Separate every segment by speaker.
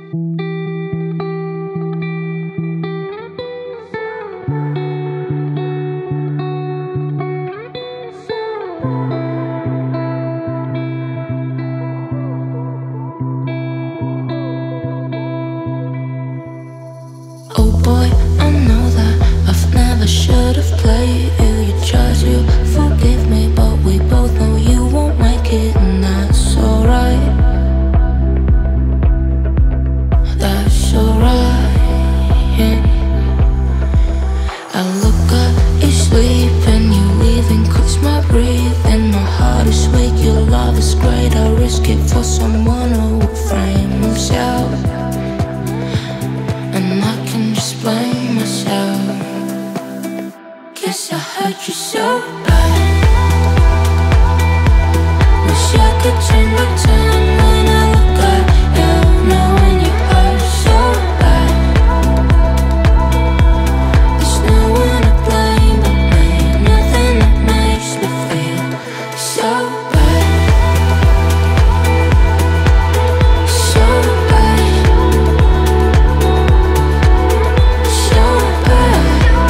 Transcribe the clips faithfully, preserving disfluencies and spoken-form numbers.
Speaker 1: Oh boy, I know that I've never should have played you. You try to forgive me, but we both know you won't make it, and that's alright. That's alright, yeah. I look up, you're sleeping, you leaving, cuts my breathing. My heart is weak, your love is great. I risk it for someone who will frame himself, and I can just blame myself. Guess I hurt you so bad. Wish I could turn back time when I look at you, knowing you hurt so bad. There's no one to blame but me. Nothing that makes me feel so bad. So bad. So bad.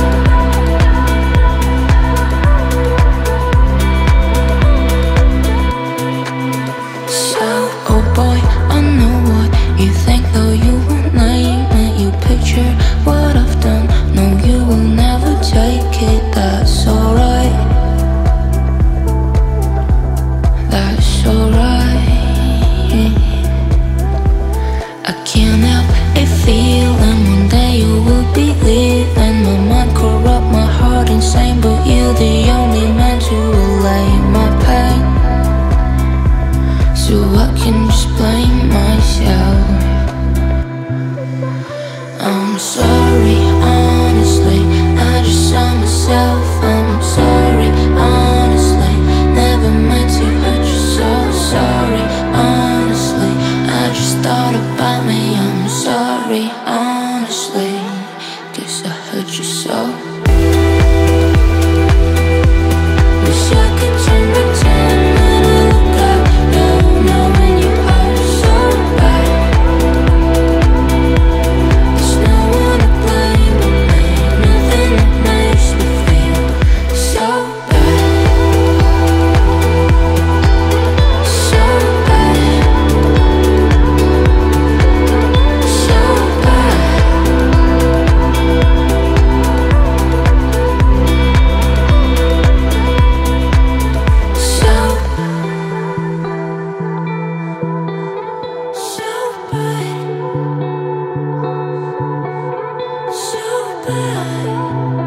Speaker 1: So, oh boy, I know what you think, though you won't name it. You picture what I've done. No, you will never take it. That's alright. That's alright. I can't help it feeling one day you will be leaving. My mind corrupt, my heart insane, but you're the only man to allay my pain. So I can just blame myself. I'm sorry, honestly, I just saw myself. I'm sorry, honestly, never meant to hurt you so. Sorry, honestly, I just thought about me. I'm sorry, honestly, guess I hurt you so. Wish I could turn back time when I look at you, knowing you hurt so bad. There's no one to blame but me. Nothing that makes me feel so bad. So bad. So bad. So, so bad. So bad.